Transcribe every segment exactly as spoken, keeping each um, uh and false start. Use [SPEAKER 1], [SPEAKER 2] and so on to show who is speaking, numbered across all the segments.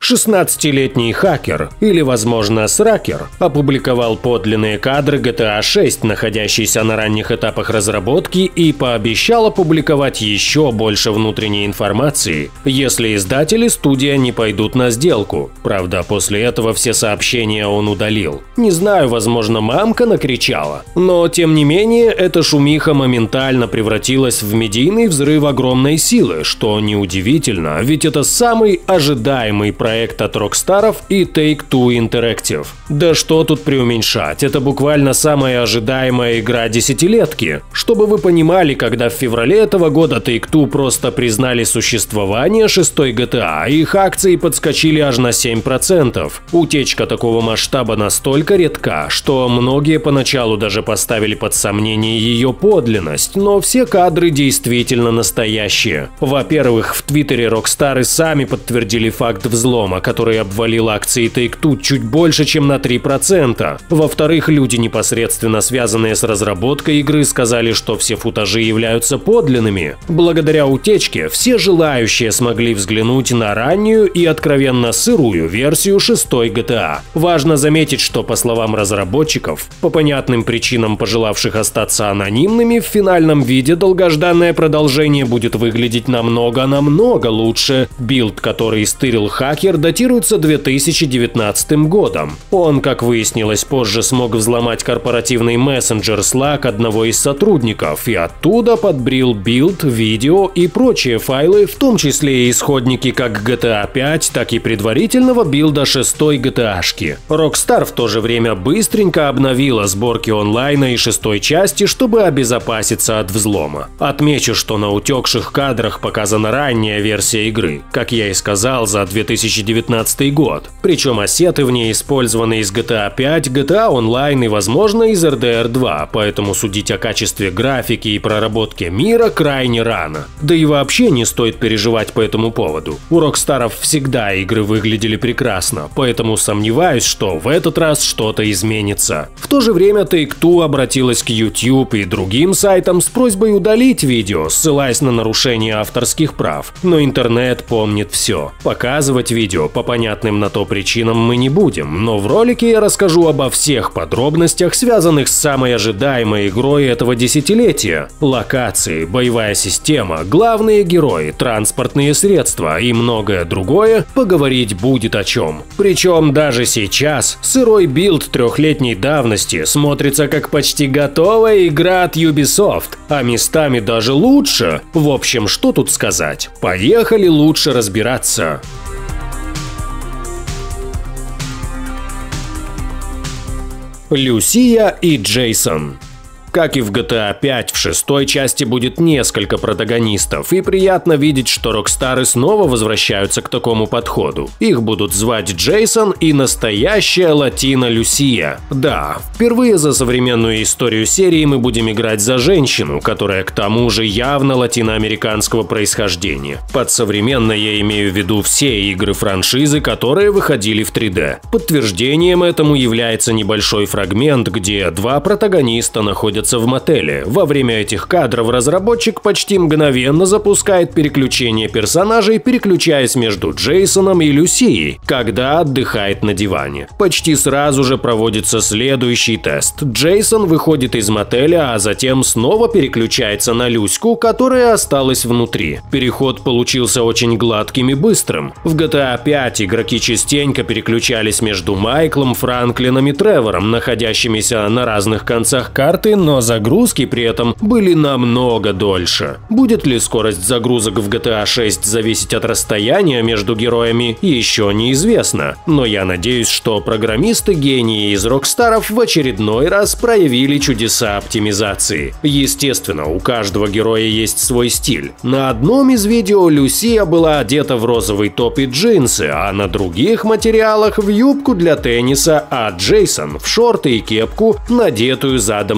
[SPEAKER 1] шестнадцатилетний хакер, или, возможно, сракер, опубликовал подлинные кадры джи ти эй шесть, находящиеся на ранних этапах разработки, и пообещал опубликовать еще больше внутренней информации, если издатели студия не пойдут на сделку. Правда, после этого все сообщения он удалил. Не знаю, возможно, мамка накричала. Но, тем не менее, эта шумиха моментально превратилась в медийный взрыв огромной силы, что неудивительно, ведь это самый ожидаемый проект от Rockstar и Take-Two Interactive. Да что тут преуменьшать, это буквально самая ожидаемая игра десятилетки. Чтобы вы понимали, когда в феврале этого года Take-Two просто признали существование шестой джи ти эй, их акции подскочили аж на семь процентов. Утечка такого масштаба настолько редка, что многие поначалу даже поставили под сомнение ее подлинность, но все кадры действительно настоящие. Во-первых, в твиттере Rockstar сами подтвердили факт взлома, который обвалил акции Take-Two чуть больше, чем на три процента. Во-вторых, люди, непосредственно связанные с разработкой игры, сказали, что все футажи являются подлинными. Благодаря утечке все желающие смогли взглянуть на раннюю и откровенно сырую версию шестой джи ти эй. Важно заметить, что, по словам разработчиков, по понятным причинам пожелавших остаться анонимными, в финальном виде долгожданное продолжение будет выглядеть намного-намного лучше. Билд, который стырил хакер, датируется две тысячи девятнадцатым годом. Он, как выяснилось позже, смог взломать корпоративный мессенджер Slack одного из сотрудников и оттуда подбрил билд, видео и прочие файлы, в том числе и исходники как джи ти эй пять, так и предварительного билда шестой джи ти эй-шки. Rockstar в то же время быстренько обновила сборки онлайна и шестой части, чтобы обезопаситься от взлома. Отмечу, что на утекших кадрах показана ранняя версия игры, как я и сказал, за две тысячи девятнадцатый год. Причем ассеты в ней использованы из джи ти эй пять, джи ти эй Online и, возможно, из эр ди ар два, поэтому судить о качестве графики и проработке мира крайне рано. Да и вообще не стоит переживать по этому поводу. У Rockstar всегда игры выглядели прекрасно, поэтому сомневаюсь, что в этот раз что-то изменится. В то же время Take-Two обратилась к YouTube и другим сайтам с просьбой удалить видео, ссылаясь на нарушение авторских прав. Но интернет помнит все. Показывать видео по понятным на то причинам мы не будем, но в ролике я расскажу обо всех подробностях, связанных с самой ожидаемой игрой этого десятилетия. Локации, боевая система, главные герои, транспортные средства и многое другое, поговорить будет о чем. Причем даже сейчас сырой билд трехлетней давности смотрится как почти готовая игра от Ubisoft, а местами даже лучше. В общем, что тут сказать? Поехали лучше разбираться. Люсия и Джейсон. Как и в джи ти эй пять, в шестой части будет несколько протагонистов, и приятно видеть, что Rockstar снова возвращаются к такому подходу. Их будут звать Джейсон и настоящая латина Люсия. Да, впервые за современную историю серии мы будем играть за женщину, которая к тому же явно латиноамериканского происхождения. Под современно я имею в виду все игры франшизы, которые выходили в три дэ. Подтверждением этому является небольшой фрагмент, где два протагониста находятся в мотеле. Во время этих кадров разработчик почти мгновенно запускает переключение персонажей, переключаясь между Джейсоном и Люсией, когда отдыхает на диване. Почти сразу же проводится следующий тест. Джейсон выходит из мотеля, а затем снова переключается на Люську, которая осталась внутри. Переход получился очень гладким и быстрым. В джи ти эй пять игроки частенько переключались между Майклом, Франклином и Тревором, находящимися на разных концах карты, но но загрузки при этом были намного дольше. Будет ли скорость загрузок в джи ти эй шесть зависеть от расстояния между героями, еще неизвестно. Но я надеюсь, что программисты-гении из Rockstar в очередной раз проявили чудеса оптимизации. Естественно, у каждого героя есть свой стиль. На одном из видео Люсия была одета в розовый топ и джинсы, а на других материалах в юбку для тенниса, а Джейсон в шорты и кепку, надетую задом наперед.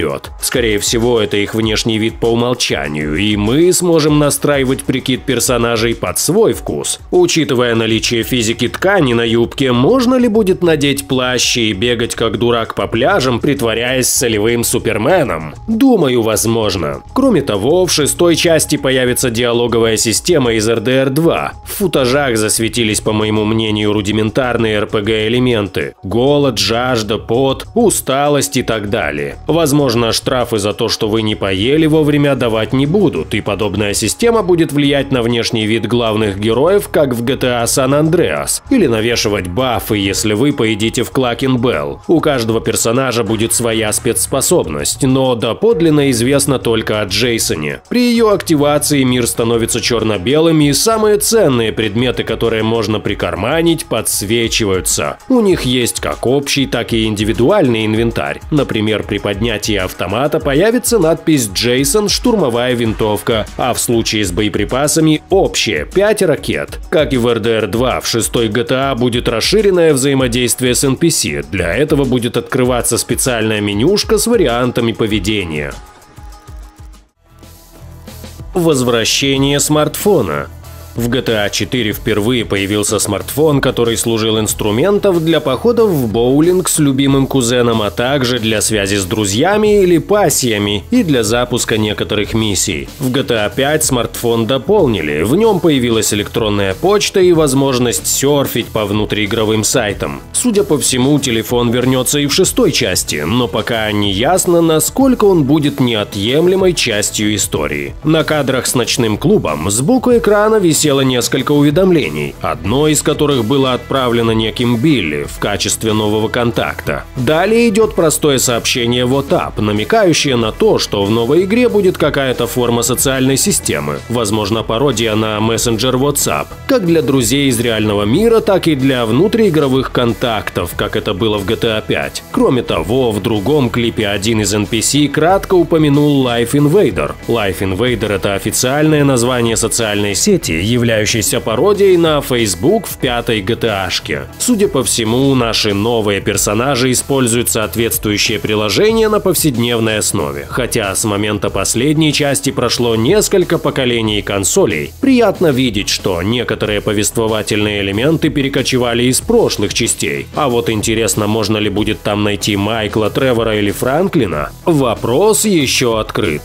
[SPEAKER 1] вперед. Скорее всего, это их внешний вид по умолчанию, и мы сможем настраивать прикид персонажей под свой вкус. Учитывая наличие физики ткани на юбке, можно ли будет надеть плащ и бегать как дурак по пляжам, притворяясь солевым суперменом? Думаю, возможно. Кроме того, в шестой части появится диалоговая система из эр дэ эр два. В футажах засветились, по моему мнению, рудиментарные эр пэ гэ-элементы. Голод, жажда, пот, усталость и так далее. Возможно, штрафы за то, что вы не поели вовремя, давать не будут, и подобная система будет влиять на внешний вид главных героев, как в джи ти эй San Andreas, или навешивать бафы, если вы поедите в Клакенбелл. У каждого персонажа будет своя спецспособность, но доподлинно известно только о Джейсоне. При ее активации мир становится черно-белым, и самые ценные предметы, которые можно прикарманить, подсвечиваются. У них есть как общий, так и индивидуальный инвентарь. Например, при поднятии автомата появится надпись «Джейсон. Штурмовая винтовка», а в случае с боеприпасами – общее – пять ракет. Как и в эр дэ эр два, в шестой джи ти эй будет расширенное взаимодействие с эн пи си. Для этого будет открываться специальная менюшка с вариантами поведения. Возвращение смартфона. В джи ти эй четыре впервые появился смартфон, который служил инструментом для походов в боулинг с любимым кузеном, а также для связи с друзьями или пассиями и для запуска некоторых миссий. В джи ти эй пять смартфон дополнили, в нем появилась электронная почта и возможность серфить по внутриигровым сайтам. Судя по всему, телефон вернется и в шестой части, но пока не ясно, насколько он будет неотъемлемой частью истории. На кадрах с ночным клубом сбоку экрана висел несколько уведомлений, одно из которых было отправлено неким Билли в качестве нового контакта. Далее идет простое сообщение WhatsApp, намекающее на то, что в новой игре будет какая-то форма социальной системы, возможно, пародия на мессенджер WhatsApp, как для друзей из реального мира, так и для внутриигровых контактов, как это было в джи ти эй пять. Кроме того, в другом клипе один из эн пи си кратко упомянул Life Invader. Life Invader – это официальное название социальной сети, являющейся пародией на Facebook в пятой джи ти эй-шке. Судя по всему, наши новые персонажи используют соответствующее приложение на повседневной основе. Хотя с момента последней части прошло несколько поколений консолей, приятно видеть, что некоторые повествовательные элементы перекочевали из прошлых частей. А вот интересно, можно ли будет там найти Майкла, Тревора или Франклина? Вопрос еще открыт.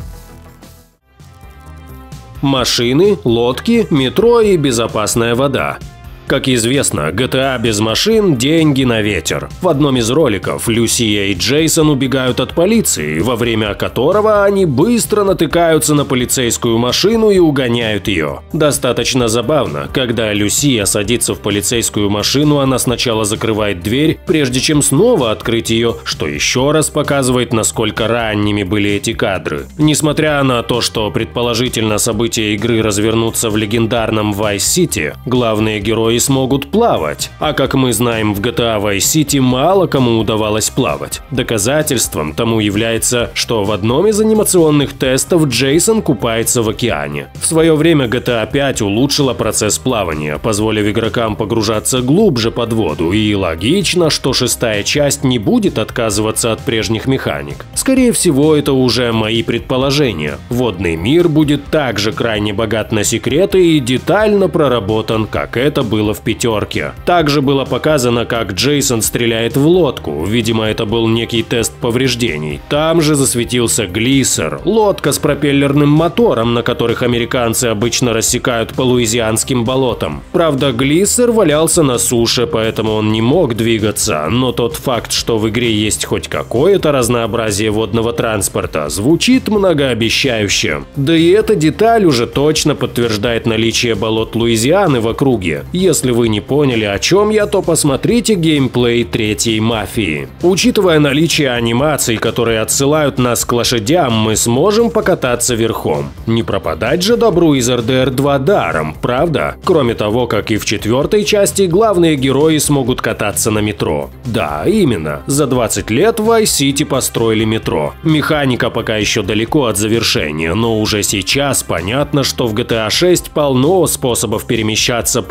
[SPEAKER 1] Машины, лодки, метро и безопасная вода. Как известно, джи ти эй без машин – деньги на ветер. В одном из роликов Люсия и Джейсон убегают от полиции, во время которого они быстро натыкаются на полицейскую машину и угоняют ее. Достаточно забавно, когда Люсия садится в полицейскую машину, она сначала закрывает дверь, прежде чем снова открыть ее, что еще раз показывает, насколько ранними были эти кадры. Несмотря на то, что предположительно события игры развернутся в легендарном Вайс-Сити, главные герои смогут плавать, а как мы знаем, в джи ти эй Vice City мало кому удавалось плавать. Доказательством тому является, что в одном из анимационных тестов Джейсон купается в океане. В свое время джи ти эй пять улучшила процесс плавания, позволив игрокам погружаться глубже под воду, и логично, что шестая часть не будет отказываться от прежних механик. Скорее всего, это уже мои предположения. Водный мир будет также крайне богат на секреты и детально проработан, как это было в пятерке. Также было показано, как Джейсон стреляет в лодку, видимо, это был некий тест повреждений. Там же засветился глиссер, лодка с пропеллерным мотором, на которых американцы обычно рассекают по луизианским болотам. Правда, глиссер валялся на суше, поэтому он не мог двигаться, но тот факт, что в игре есть хоть какое-то разнообразие водного транспорта, звучит многообещающе. Да и эта деталь уже точно подтверждает наличие болот Луизианы в округе. Если вы не поняли, о чем я, то посмотрите геймплей третьей мафии. Учитывая наличие анимаций, которые отсылают нас к лошадям, мы сможем покататься верхом. Не пропадать же добру из эр дэ эр два даром, правда? Кроме того, как и в четвертой части, главные герои смогут кататься на метро. Да, именно. За двадцать лет в Vice City построили метро. Механика пока еще далеко от завершения, но уже сейчас понятно, что в джи ти эй шесть полно способов перемещаться по предположительным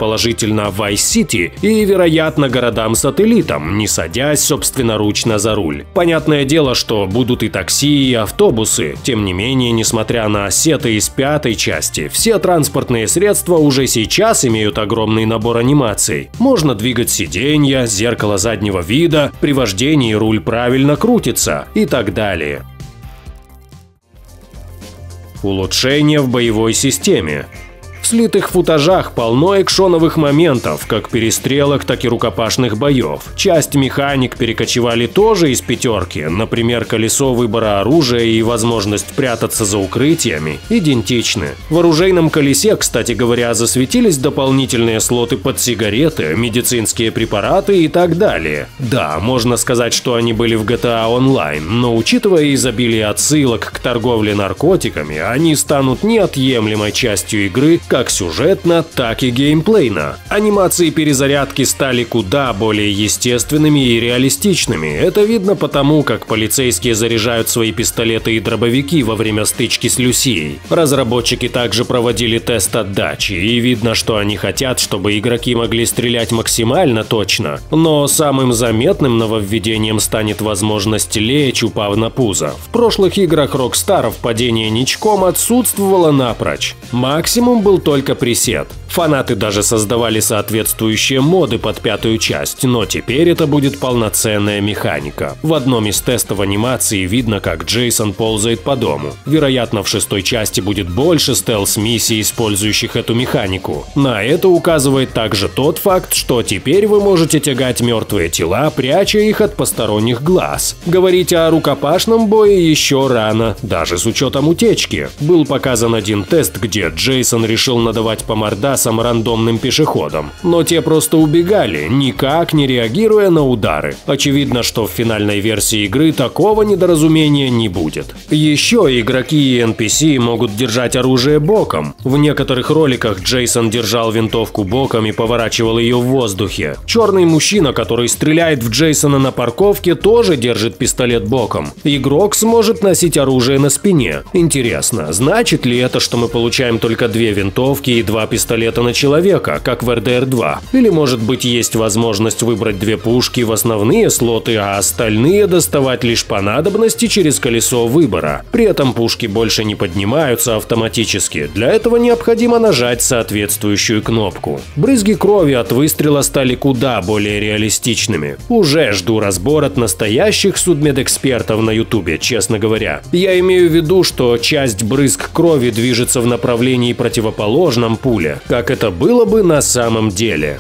[SPEAKER 1] предположительно Vice City и, вероятно, городам-сателлитам, не садясь собственноручно за руль. Понятное дело, что будут и такси, и автобусы. Тем не менее, несмотря на сеты из пятой части, все транспортные средства уже сейчас имеют огромный набор анимаций. Можно двигать сиденья, зеркало заднего вида, при вождении руль правильно крутится и так далее. Улучшения в боевой системе. В слитых футажах полно экшоновых моментов, как перестрелок, так и рукопашных боев. Часть механик перекочевали тоже из пятерки, например, колесо выбора оружия и возможность прятаться за укрытиями идентичны. В оружейном колесе, кстати говоря, засветились дополнительные слоты под сигареты, медицинские препараты и так далее. Да, можно сказать, что они были в джи ти эй Online, но учитывая изобилие отсылок к торговле наркотиками, они станут неотъемлемой частью игры, как сюжетно, так и геймплейно. Анимации перезарядки стали куда более естественными и реалистичными. Это видно потому, как полицейские заряжают свои пистолеты и дробовики во время стычки с Люсией. Разработчики также проводили тест отдачи, и видно, что они хотят, чтобы игроки могли стрелять максимально точно. Но самым заметным нововведением станет возможность лечь, упав на пузо. В прошлых играх Rockstar падение ничком отсутствовало напрочь. Максимум был только пресет. Фанаты даже создавали соответствующие моды под пятую часть, но теперь это будет полноценная механика. В одном из тестов анимации видно, как Джейсон ползает по дому. Вероятно, в шестой части будет больше стелс-миссий, использующих эту механику. На это указывает также тот факт, что теперь вы можете тягать мертвые тела, пряча их от посторонних глаз. Говорить о рукопашном бое еще рано, даже с учетом утечки. Был показан один тест, где Джейсон решил надавать по мордасам рандомным пешеходам, но те просто убегали, никак не реагируя на удары. Очевидно, что в финальной версии игры такого недоразумения не будет. Еще игроки и эн пи си могут держать оружие боком. В некоторых роликах Джейсон держал винтовку боком и поворачивал ее в воздухе. Черный мужчина, который стреляет в Джейсона на парковке, тоже держит пистолет боком. Игрок сможет носить оружие на спине. Интересно, значит ли это, что мы получаем только две винтовки и два пистолета на человека, как в эр дэ эр два? Или, может быть, есть возможность выбрать две пушки в основные слоты, а остальные доставать лишь по надобности через колесо выбора? При этом пушки больше не поднимаются автоматически. Для этого необходимо нажать соответствующую кнопку. Брызги крови от выстрела стали куда более реалистичными. Уже жду разбор от настоящих судмедэкспертов на ютубе, честно говоря. Я имею в виду, что часть брызг крови движется в направлении противоположном пуле, как это было бы на самом деле.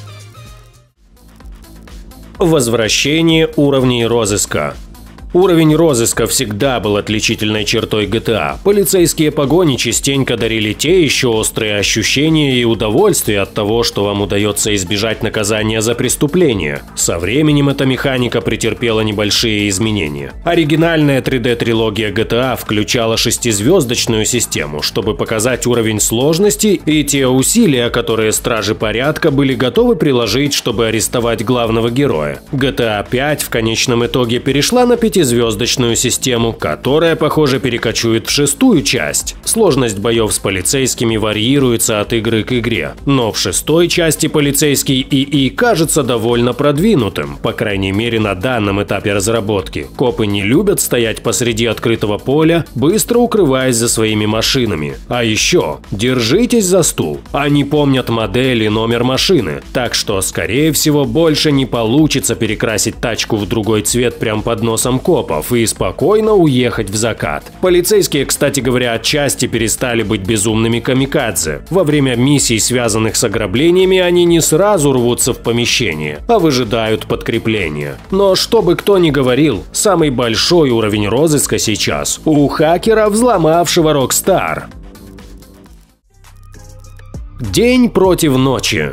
[SPEAKER 1] Возвращение уровней розыска. Уровень розыска всегда был отличительной чертой джи ти эй. Полицейские погони частенько дарили те еще острые ощущения и удовольствие от того, что вам удается избежать наказания за преступление. Со временем эта механика претерпела небольшие изменения. Оригинальная три дэ-трилогия джи ти эй включала шестизвездочную систему, чтобы показать уровень сложности и те усилия, которые стражи порядка были готовы приложить, чтобы арестовать главного героя. джи ти эй пять в конечном итоге перешла на пятизвездочную звездочную систему, которая, похоже, перекочует в шестую часть. Сложность боев с полицейскими варьируется от игры к игре, но в шестой части полицейский ИИ кажется довольно продвинутым, по крайней мере на данном этапе разработки. Копы не любят стоять посреди открытого поля, быстро укрываясь за своими машинами. А еще, держитесь за стул. Они помнят модель и номер машины, так что, скорее всего, больше не получится перекрасить тачку в другой цвет прямо под носом копов и спокойно уехать в закат. Полицейские, кстати говоря, отчасти перестали быть безумными камикадзе. Во время миссий, связанных с ограблениями, они не сразу рвутся в помещение, а выжидают подкрепления. Но что бы кто ни говорил, самый большой уровень розыска сейчас у хакера, взломавшего Rockstar. День против ночи.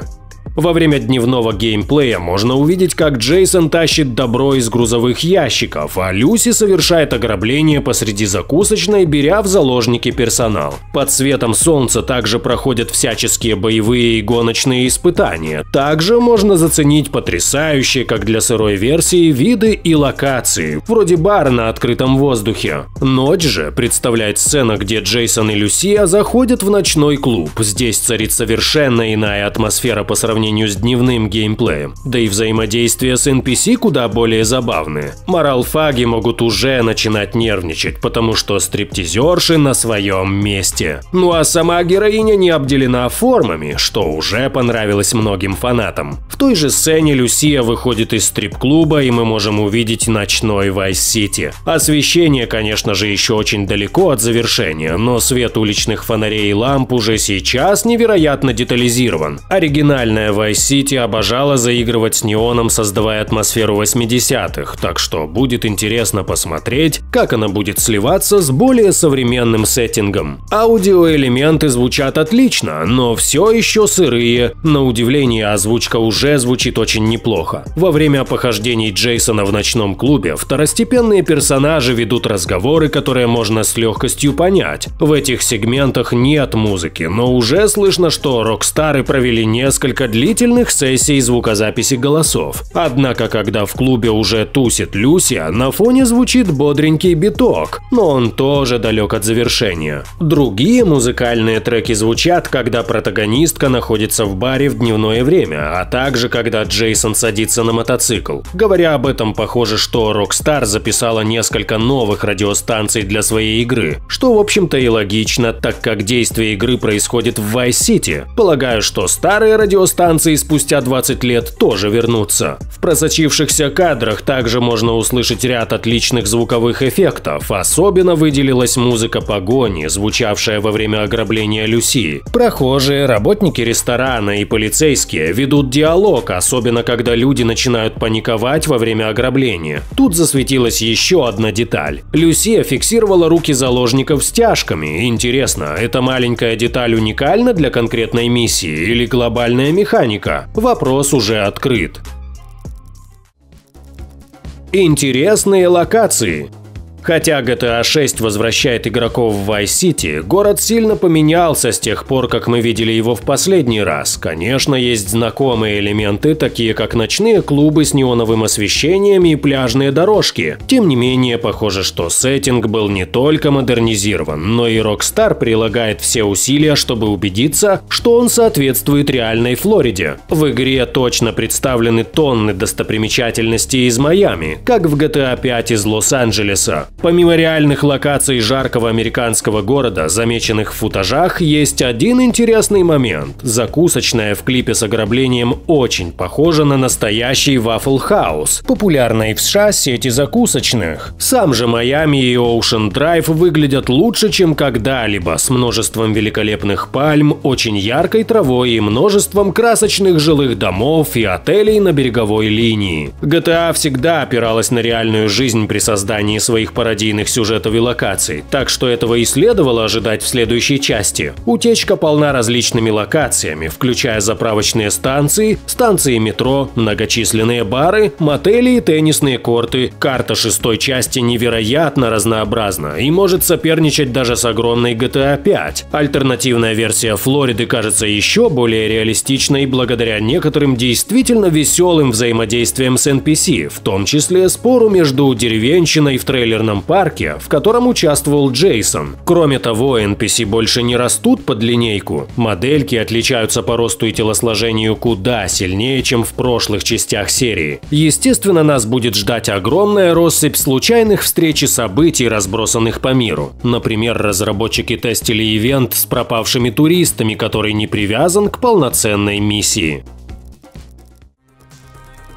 [SPEAKER 1] Во время дневного геймплея можно увидеть, как Джейсон тащит добро из грузовых ящиков, а Люси совершает ограбление посреди закусочной, беря в заложники персонал. Под светом солнца также проходят всяческие боевые и гоночные испытания. Также можно заценить потрясающие, как для сырой версии, виды и локации, вроде бара на открытом воздухе. Ночь же представляет сцена, где Джейсон и Люсия заходят в ночной клуб. Здесь царит совершенно иная атмосфера по сравнению с дневным геймплеем. Да и взаимодействие с эн пи си куда более забавные. Моралфаги могут уже начинать нервничать, потому что стриптизерши на своем месте. Ну а сама героиня не обделена формами, что уже понравилось многим фанатам. В той же сцене Люсия выходит из стрип-клуба, и мы можем увидеть ночной Вайс-Сити. Освещение, конечно же, еще очень далеко от завершения, но свет уличных фонарей и ламп уже сейчас невероятно детализирован. Оригинальная Вайс-Сити обожала заигрывать с неоном, создавая атмосферу восьмидесятых, так что будет интересно посмотреть, как она будет сливаться с более современным сеттингом. Аудиоэлементы звучат отлично, но все еще сырые. На удивление, озвучка уже звучит очень неплохо. Во время похождений Джейсона в ночном клубе второстепенные персонажи ведут разговоры, которые можно с легкостью понять. В этих сегментах нет музыки, но уже слышно, что рокстары провели несколько длительных сессий звукозаписи голосов. Однако, когда в клубе уже тусит Люсия, на фоне звучит бодренький биток, но он тоже далек от завершения. Другие музыкальные треки звучат, когда протагонистка находится в баре в дневное время, а также когда Джейсон садится на мотоцикл. Говоря об этом, похоже, что Rockstar записала несколько новых радиостанций для своей игры, что в общем-то и логично, так как действие игры происходит в Вайс-Сити. Полагаю, что старые радиостанции спустя двадцать лет тоже вернутся. В просочившихся кадрах также можно услышать ряд отличных звуковых эффектов, особенно выделилась музыка погони, звучавшая во время ограбления Люсии. Прохожие, работники ресторана и полицейские ведут диалог, особенно когда люди начинают паниковать во время ограбления. Тут засветилась еще одна деталь. Люсия фиксировала руки заложников стяжками. Интересно, эта маленькая деталь уникальна для конкретной миссии или глобальная механика? Вопрос уже открыт. Интересные локации. Хотя джи ти эй шесть возвращает игроков в Vice-City, город сильно поменялся с тех пор, как мы видели его в последний раз. Конечно, есть знакомые элементы, такие как ночные клубы с неоновым освещением и пляжные дорожки. Тем не менее, похоже, что сеттинг был не только модернизирован, но и Rockstar прилагает все усилия, чтобы убедиться, что он соответствует реальной Флориде. В игре точно представлены тонны достопримечательностей из Майами, как в джи ти эй пять из Лос-Анджелеса. Помимо реальных локаций жаркого американского города, замеченных в футажах, есть один интересный момент. Закусочная в клипе с ограблением очень похожа на настоящий Waffle House, популярной в США сети закусочных. Сам же Майами и Ocean Drive выглядят лучше, чем когда-либо, с множеством великолепных пальм, очень яркой травой и множеством красочных жилых домов и отелей на береговой линии. джи ти эй всегда опиралась на реальную жизнь при создании своих пародийных сюжетов и локаций, так что этого и следовало ожидать в следующей части. Утечка полна различными локациями, включая заправочные станции, станции метро, многочисленные бары, мотели и теннисные корты. Карта шестой части невероятно разнообразна и может соперничать даже с огромной джи ти эй пять. Альтернативная версия Флориды кажется еще более реалистичной благодаря некоторым действительно веселым взаимодействиям с эн пи си, в том числе спору между деревенщиной в трейлерном парке, в котором участвовал Джейсон. Кроме того, эн пи си больше не растут под линейку. Модельки отличаются по росту и телосложению куда сильнее, чем в прошлых частях серии. Естественно, нас будет ждать огромная россыпь случайных встреч и событий, разбросанных по миру. Например, разработчики тестили ивент с пропавшими туристами, который не привязан к полноценной миссии.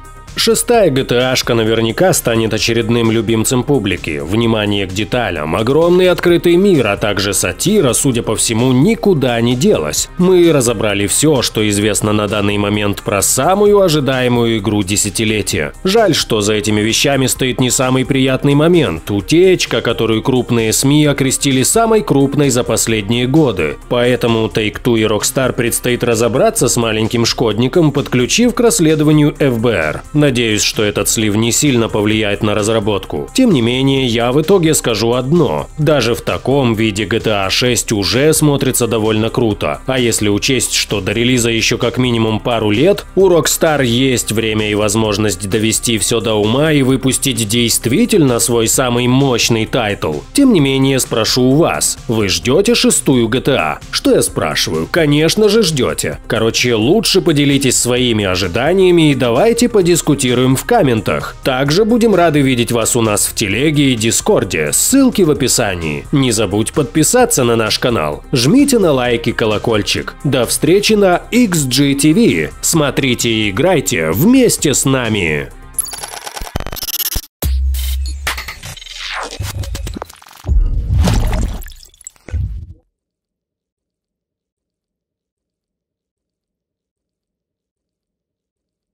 [SPEAKER 1] Шестая джи ти эй-шка наверняка станет очередным любимцем публики. Внимание к деталям, огромный открытый мир, а также сатира, судя по всему, никуда не делась. Мы разобрали все, что известно на данный момент про самую ожидаемую игру десятилетия. Жаль, что за этими вещами стоит не самый приятный момент – утечка, которую крупные СМИ окрестили самой крупной за последние годы. Поэтому Take-Two и Rockstar предстоит разобраться с маленьким шкодником, подключив к расследованию эф бэ эр. Надеюсь, что этот слив не сильно повлияет на разработку. Тем не менее, я в итоге скажу одно. Даже в таком виде джи ти эй шесть уже смотрится довольно круто. А если учесть, что до релиза еще как минимум пару лет, у Rockstar есть время и возможность довести все до ума и выпустить действительно свой самый мощный тайтл. Тем не менее, спрошу у вас, вы ждете шестую джи ти эй? Что я спрашиваю? Конечно же ждете. Короче, лучше поделитесь своими ожиданиями и давайте подискутируем в комментах. Также будем рады видеть вас у нас в телеге и дискорде, ссылки в описании. Не забудь подписаться на наш канал, жмите на лайк и колокольчик. До встречи на икс джи ти ви. Смотрите и играйте вместе с нами.